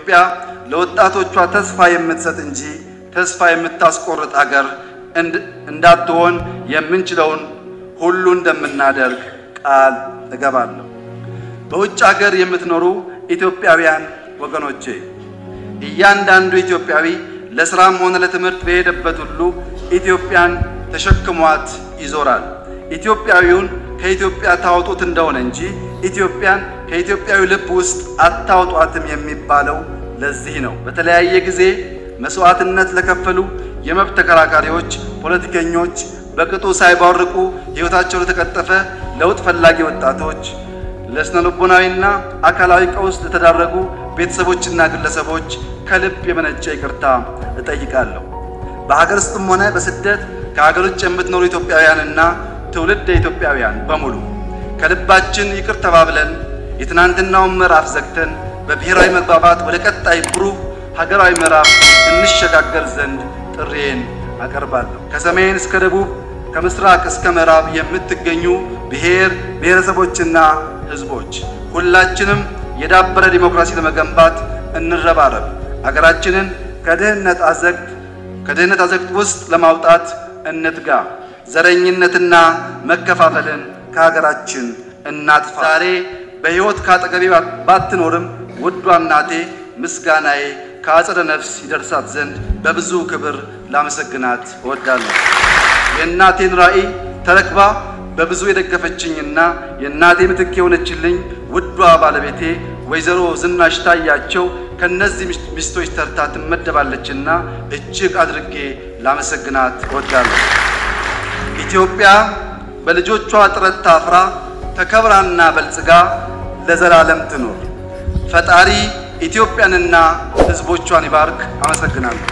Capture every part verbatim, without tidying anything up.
ኢትዮጵያ ለወጣቶቿ ተስፋ የምትሰጥ እንጂ ተስፋ የምታስቆርጥ አገር እንዳትሆን የምንችለውን ሁሉ እንደምናደርግ ቃል እገባለሁ። በውጭ ሀገር የምትኖሩ ኢትዮጵያውያን ወገኖቼ እያንዳንዱ ኢትዮጵያዊ ለስራም ሆነ ለትምህርት በሄደበት ሁሉ ኢትዮጵያን ተሸክሟት ይዞራል። ኢትዮጵያዊውን ከኢትዮጵያ ታውጡት እንደሆነ እንጂ ኢትዮጵያን ከኢትዮጵያዊ ልብ ውስጥ አታውጧትም የሚባለው ለዚህ ነው። በተለያየ ጊዜ መስዋዕትነት ለከፈሉ የመብት ተከራካሪዎች፣ ፖለቲከኞች፣ በቅጡ ሳይባርቁ ህይወታቸው ለተቀጠፈ ለውጥ ፈላጊ ወጣቶች፣ ለስነልቦናዊና አካላዊ ቀውስ ለተዳረጉ ቤተሰቦችና ግለሰቦች ከልብ የመነጨ ይቅርታ እጠይቃለሁ። በሀገር ውስጥም ሆነ በስደት ከሀገር ውጭ የምትኖሩ ኢትዮጵያውያንና ትውልደ ኢትዮጵያውያን በሙሉ ከልባችን ይቅር ተባብለን የትናንትናውን ምዕራፍ ዘግተን በብሔራዊ መግባባት ወደ ቀጣይ ብሩህ ሀገራዊ ምዕራፍ እንሸጋገር ዘንድ ጥሪዬን አቀርባለሁ። ከሰሜን እስከ ደቡብ ከምስራቅ እስከ ምዕራብ የምትገኙ ብሔር ብሔረሰቦችና ህዝቦች ሁላችንም የዳበረ ዲሞክራሲ ለመገንባት እንረባረብ። ሀገራችንን ከድህነት አዘቅት ከድህነት አዘቅት ውስጥ ለማውጣት እንትጋ። ዘረኝነትና መከፋፈልን ከሀገራችን እናጥፋ። ዛሬ በህይወት ካጠገቤ ባትኖርም ውዷ እናቴ ምስጋናዬ ከአጸደ ነፍስ ይደርሳት ዘንድ በብዙ ክብር ላመሰግናት እወዳለሁ። የእናቴን ራዕይ ተረክባ በብዙ የደገፈችኝና የእናቴ ምትክ የሆነችልኝ ውዷ ባለቤቴ ወይዘሮ ዝናሽ ታያቸው ከነዚህ ሚስቶች ተርታ ትመደባለችና እጅግ አድርጌ ላመሰግናት እወዳለሁ። ኢትዮጵያ በልጆቿ ጥረት ታፍራ ተከብራና በልጽጋ ለዘላለም ትኖር። ፈጣሪ ኢትዮጵያንና ህዝቦቿን ይባርክ። አመሰግናለሁ።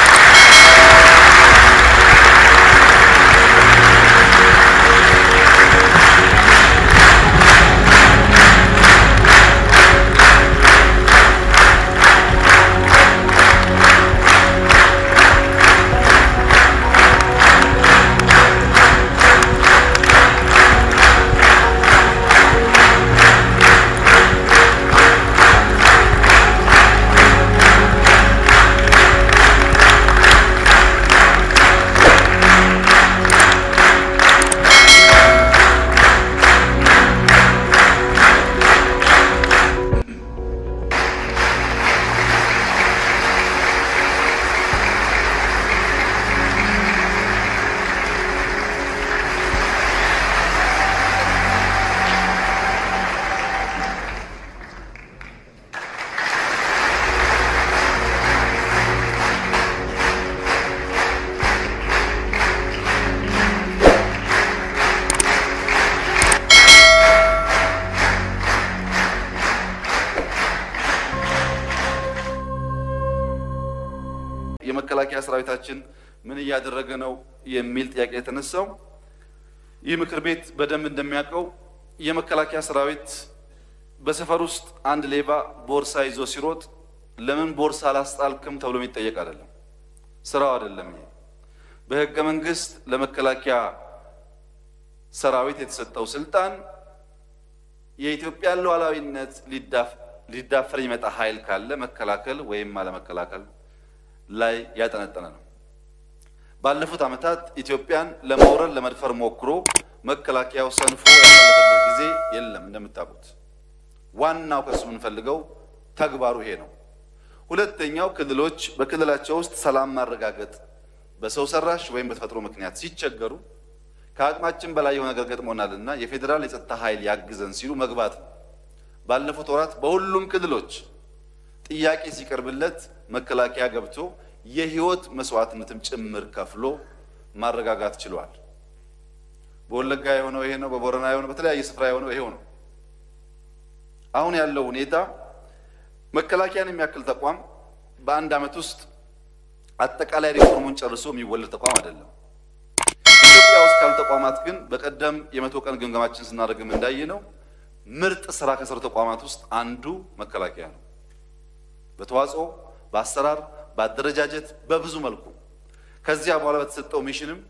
የመከላከያ ሰራዊታችን ምን ያደረገ ነው የሚል ጥያቄ ተነሳው። ይህ ምክር ቤት በደንብ እንደሚያውቀው የመከላከያ ሰራዊት በሰፈር ውስጥ አንድ ሌባ ቦርሳ ይዞ ሲሮጥ ለምን ቦርሳ አላስጣልክም ተብሎ የሚጠየቅ አይደለም። ስራው አይደለም። ይሄ በህገ መንግስት ለመከላከያ ሰራዊት የተሰጠው ስልጣን የኢትዮጵያ ሉዓላዊነት ሊዳፈር ይመጣ ኃይል ካለ መከላከል ወይም አለመከላከል ላይ ያጠነጠነ ነው። ባለፉት አመታት ኢትዮጵያን ለመውረር ለመድፈር ሞክሮ መከላከያው ሰንፎ ያለበት ጊዜ የለም። እንደምታውቁት ዋናው ከሱ የምንፈልገው ተግባሩ ይሄ ነው። ሁለተኛው ክልሎች በክልላቸው ውስጥ ሰላም ማረጋገጥ በሰው ሰራሽ ወይም በተፈጥሮ ምክንያት ሲቸገሩ ከአቅማችን በላይ የሆነ ነገር ገጥሞናልና የፌደራል የጸጥታ ኃይል ያግዘን ሲሉ መግባት ነው። ባለፉት ወራት በሁሉም ክልሎች ጥያቄ ሲቀርብለት መከላከያ ገብቶ የህይወት መስዋዕትነትም ጭምር ከፍሎ ማረጋጋት ችሏል። በወለጋ የሆነው ይሄ ነው። በቦረና የሆነው በተለያየ ስፍራ የሆነው ይሄው ነው። አሁን ያለው ሁኔታ መከላከያን የሚያክል ተቋም በአንድ አመት ውስጥ አጠቃላይ ሪፎርሙን ጨርሶ የሚወለድ ተቋም አይደለም። ኢትዮጵያ ውስጥ ካሉ ተቋማት ግን በቀደም የመቶ ቀን ግምገማችን ስናደርግም እንዳየነው ምርጥ ስራ ከሰሩ ተቋማት ውስጥ አንዱ መከላከያ ነው። በተዋጽኦ በአሰራር በአደረጃጀት በብዙ መልኩ ከዚያ በኋላ በተሰጠው ሚሽንም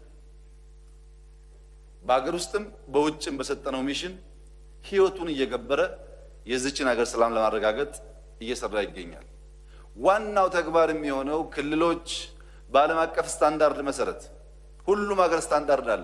በአገር ውስጥም በውጭም በሰጠነው ሚሽን ህይወቱን እየገበረ የዚችን ሀገር ሰላም ለማረጋገጥ እየሰራ ይገኛል። ዋናው ተግባር የሚሆነው ክልሎች በዓለም አቀፍ ስታንዳርድ መሰረት ሁሉም ሀገር ስታንዳርድ አለ።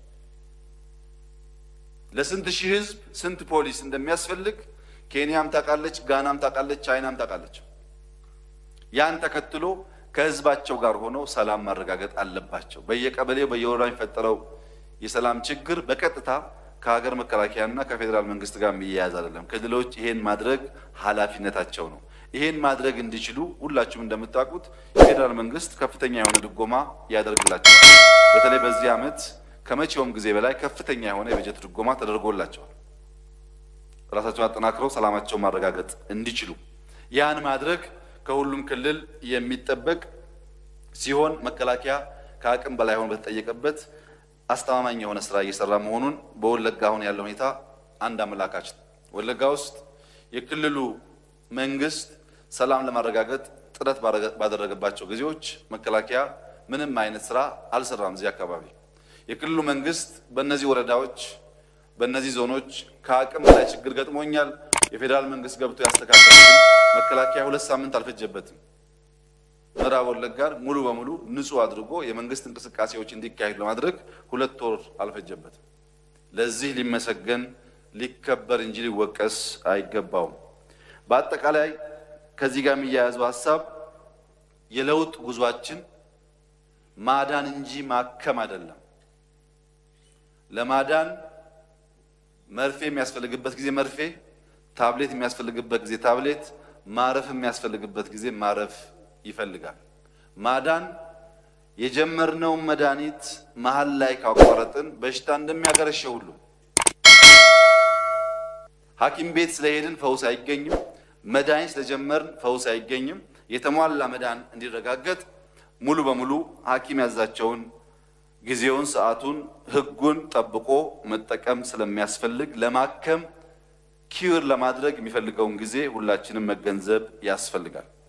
ለስንት ሺህ ህዝብ ስንት ፖሊስ እንደሚያስፈልግ ኬንያም ታውቃለች፣ ጋናም ታውቃለች፣ ቻይናም ታውቃለች። ያን ተከትሎ ከህዝባቸው ጋር ሆነው ሰላም ማረጋገጥ አለባቸው። በየቀበሌው በየወረዳው የሚፈጠረው የሰላም ችግር በቀጥታ ከሀገር መከላከያና ከፌደራል መንግስት ጋር የሚያያዝ አይደለም። ክልሎች ይሄን ማድረግ ኃላፊነታቸው ነው። ይሄን ማድረግ እንዲችሉ ሁላችሁም እንደምታውቁት የፌደራል መንግስት ከፍተኛ የሆነ ድጎማ ያደርግላቸዋል። በተለይ በዚህ ዓመት ከመቼውም ጊዜ በላይ ከፍተኛ የሆነ የበጀት ድጎማ ተደርጎላቸዋል። ራሳቸውን አጠናክረው ሰላማቸውን ማረጋገጥ እንዲችሉ ያን ማድረግ ከሁሉም ክልል የሚጠበቅ ሲሆን መከላከያ ከአቅም በላይ ሆኖ በተጠየቀበት አስተማማኝ የሆነ ስራ እየሰራ መሆኑን በወለጋ አሁን ያለው ሁኔታ አንድ አመላካች ነው። ወለጋ ውስጥ የክልሉ መንግስት ሰላም ለማረጋገጥ ጥረት ባደረገባቸው ጊዜዎች መከላከያ ምንም አይነት ስራ አልሰራም። እዚህ አካባቢ የክልሉ መንግስት በእነዚህ ወረዳዎች በእነዚህ ዞኖች ከአቅም በላይ ችግር ገጥሞኛል የፌደራል መንግስት ገብቶ ያስተካክላል። መከላከያ ሁለት ሳምንት አልፈጀበትም። ምዕራብ ወለጋን ሙሉ በሙሉ ንጹህ አድርጎ የመንግስት እንቅስቃሴዎች እንዲካሄዱ ለማድረግ ሁለት ወር አልፈጀበትም። ለዚህ ሊመሰገን ሊከበር እንጂ ሊወቀስ አይገባውም። በአጠቃላይ ከዚህ ጋር የሚያያዘው ሐሳብ የለውጥ ጉዟችን ማዳን እንጂ ማከም አይደለም። ለማዳን መርፌ የሚያስፈልግበት ጊዜ መርፌ፣ ታብሌት የሚያስፈልግበት ጊዜ ታብሌት፣ ማረፍ የሚያስፈልግበት ጊዜ ማረፍ ይፈልጋል። ማዳን የጀመርነው መድኃኒት መሃል ላይ ካቋረጥን በሽታ እንደሚያገረሸው ሁሉ ሐኪም ቤት ስለሄድን ፈውስ አይገኝም። መድኃኒት ስለጀመርን ፈውስ አይገኝም። የተሟላ መዳን እንዲረጋገጥ ሙሉ በሙሉ ሐኪም ያዛቸውን ጊዜውን፣ ሰዓቱን፣ ህጉን ጠብቆ መጠቀም ስለሚያስፈልግ ለማከም ኪውር ለማድረግ የሚፈልገውን ጊዜ ሁላችንም መገንዘብ ያስፈልጋል።